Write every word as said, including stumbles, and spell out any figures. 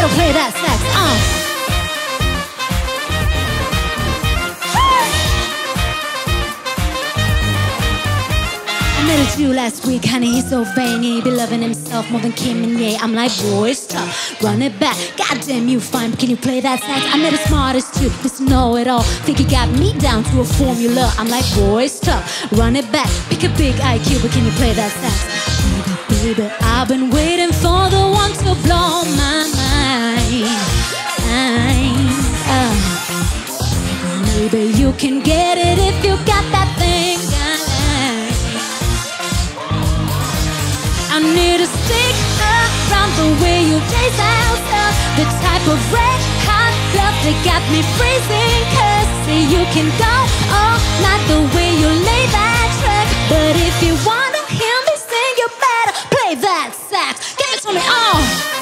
better play that sax. Uh. I met a Jew last week, honey, he's so vain. He be loving himself more than Kim and Ye. I'm like, boy, it's tough, run it back. Goddamn, you fine, but can you play that sax? I met the smartest Jew, just know it all. Think he got me down to a formula. I'm like, boy, it's tough, run it back. Pick a big I Q, but can you play that sax? Baby, baby, I've been waiting for the one to blow my mind. Uh, maybe you can get it if you got that thing. I need to stick around the way you taste out uh, the type of red hot love that got me freezing. Cause see you can go all night the way you lay that track. But if you wanna hear me sing, you better play that sax. Give it to me, oh.